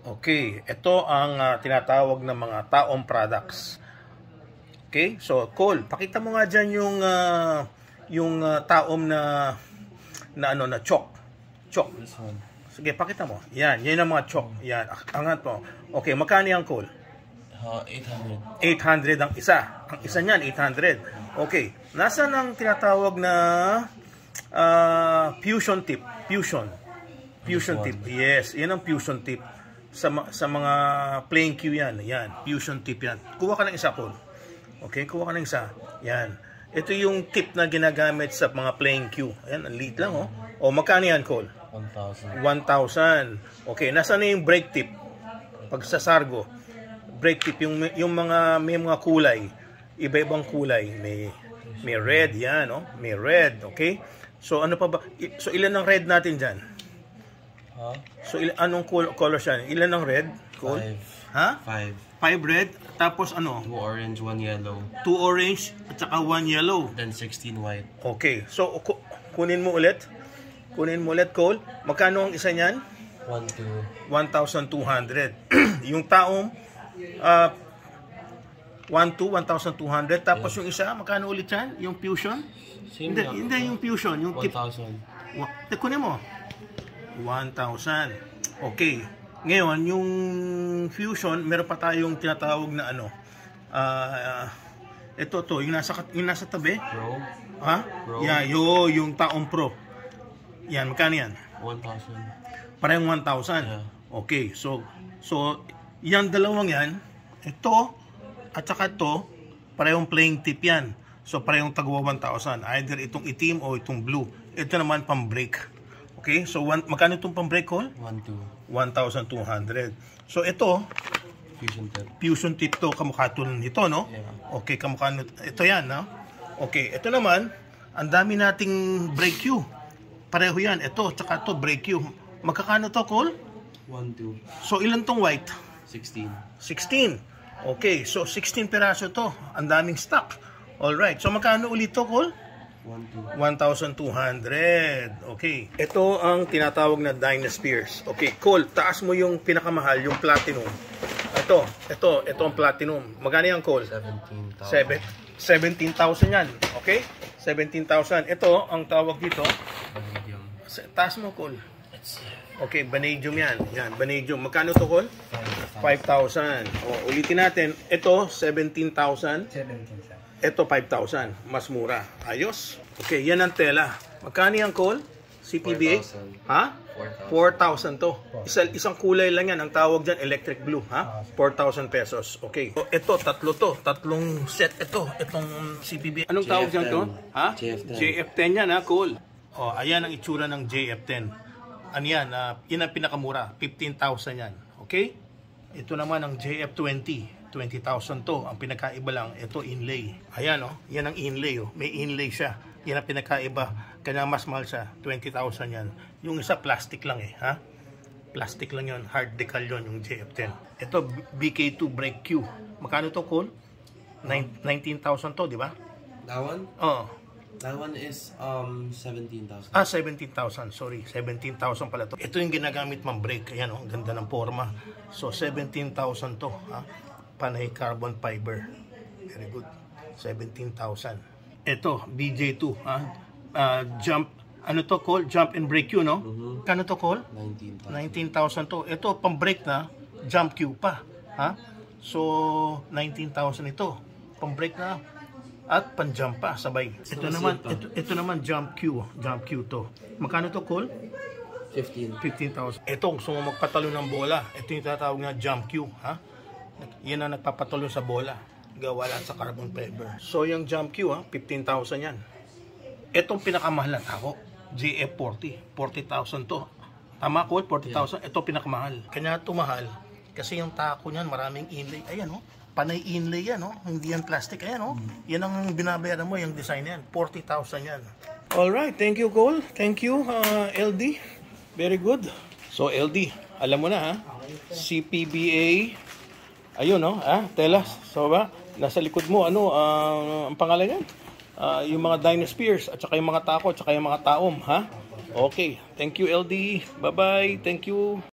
Okay, ito ang tinatawag na mga taom products. Okay, so Cole, pakita mo nga dyan yung taom na chalk. Chalk. This one. Sige, pakita mo. Yan ang mga chalk. Yan, angat mo. Okay, magkano yan, Cole? 800. 800 ang isa. Ang isa niyan, 800. Okay, nasaan ang tinatawag na fusion tip? Fusion tip. Yes, yan ang fusion tip. Sa mga playing cue yan. Yan, fusion tip yan. Kuha ka ng isa, Cole. Okay, kuha ka ng isa. Yan. Ito yung tip na ginagamit sa mga playing cue. Ayan, ang liit lang, oh. O, magkano yan, Cole? 1,000. 1,000. Okay, nasaan na yung brake tip? Pag sa Sargo, brake tip, yung may mga kulay. Iba-ibang kulay. May red, yan, oh. May red, okay? So, ano pa ba? So, ilan ang red natin dyan? Huh? So, anong color siya? Ilan ang red? Cole? 5. Ha? 5. 5 red, tapos ano? 2 orange, 1 yellow. 2 orange, at saka 1 yellow. Then 16 white. Okay, so kunin mo ulit. Kunin mo ulit, Cole. Magkano ang isa niyan? 1,200. 1,200. Yung taong 1,200. Tapos yung isa, magkano ulit yan? Yung fusion? Hindi yung fusion. Yung 1,000. Kunin mo. 1,000. Okay. Ngayon, yung fusion, meron pa tayong tinatawag na ito, yung nasa tabi. Pro? Ha? Pro? Yeah, yung taong pro. Yan, magkano yan? 1,000. Parang 1,000. Yeah. Okay, so yung dalawang yan, ito, at saka ito, parehong playing tip yan. So, parehong tagwa 1,000. Either itong itim o itong blue. Ito naman pang brake. Okay, so magkano itong pang brake, Cole? 1,200. So, ito, fusion tip to, kamukha ito nito, no? Yeah. Okay, kamukha nito. Ito yan, no? Okay, ito naman, ang dami nating brake cue. Pareho yan. Ito, tsaka ito, brake cue. Magkakano to, Cole? 1,200. So, ilan tong white? 16. 16. Okay, so 16 peraso to. Ang daming stock. Alright, so magkano ulit to, Cole? 1,200. Okay. Ito ang tinatawag na Dynaspheres. Okay, Cole, taas mo yung pinakamahal, yung platinum. Ito ang platinum. Magkano yan, Cole? 17,000. 17,000 yan. Okay? 17,000. Ito, ang tawag dito. Vanadium. Taas mo, Cole. Okay, vanadium yan. Yan, vanadium. Magkano to, Cole? 5,000. O, ulitin natin. Ito, 17,000. Ito, 5,000. Mas mura. Ayos. Okay, yan ang tela. Magkano yan, Cole? CPBA? 4,000. Ha? 4,000 to. Isang kulay lang yan. Ang tawag dyan, electric blue. Ha? 4,000 pesos. Okay. So, ito, tatlo to. Tatlong set ito. Itong CPBA. Anong tawag dyan to? Ha? JF10. JF10 yan, ha, Cole? O, ayan ang itsura ng JF10. Ano yan? Yan ang pinakamura. 15,000 yan. Okay? Ito naman ang JF20. 20,000 to. Ang pinakaiba lang, ito inlay. Ayan, oh. Yan ang inlay, oh. May inlay siya. Yan ang pinakaiba. Kaya mas mahal siya. 20,000 yan. Yung isa, plastic lang, eh. Ha? Plastic lang yun. Hard decal yun, yung JF10. Ito, BK2 Brake Q. Magkano to, Cole? 19,000 to, di ba? That one? Oo. That one is 17,000. 17,000. Sorry. 17,000 pala to. Ito yung ginagamit mang brake. Ayan, oh. Ganda ng forma. So, 17,000 to. Ha? Panay carbon fiber. Very good. 17,000. Ito, BJ2. Jump, ano to, Cole? Jump and brake Q, no? Kano to, Cole? 19,000 to. Ito, pang brake na, jump Q pa. Ha? So, 19,000 ito. Pang brake na, at pang jump pa, sabay. Ito naman, jump Q. Jump Q to. Magkano to, Cole? 15,000. Ito, gusto mo magpatalo ng bola. Ito yung tatawag na jump Q. Ha? Yan ang nagpapatalo sa bola. Gawa lang sa carbon fiber. So, yung jump Q, 15,000 yan. Itong pinakamahal na tako, JF40. 40,000 to. Tama, Cole? 40,000. Ito pinakamahal. Kanya ito mahal. Kasi yung tako niyan, maraming inlay. Ayan, oh. Panay inlay yan, oh. Hindi yan plastic. Ayan, oh. Yan ang binabayaran mo, yung design yan. 40,000 yan. Alright, thank you, Cole. Thank you, LD. Very good. So, LD, alam mo na, ha? CPBA. Ayun, no? Telas. So, ba? Nasa likod mo, ang pangalan yan? Yung mga Dynaspheres, at saka yung mga tako, at saka yung mga taom, ha? Okay. Thank you, LD. Bye-bye. Thank you.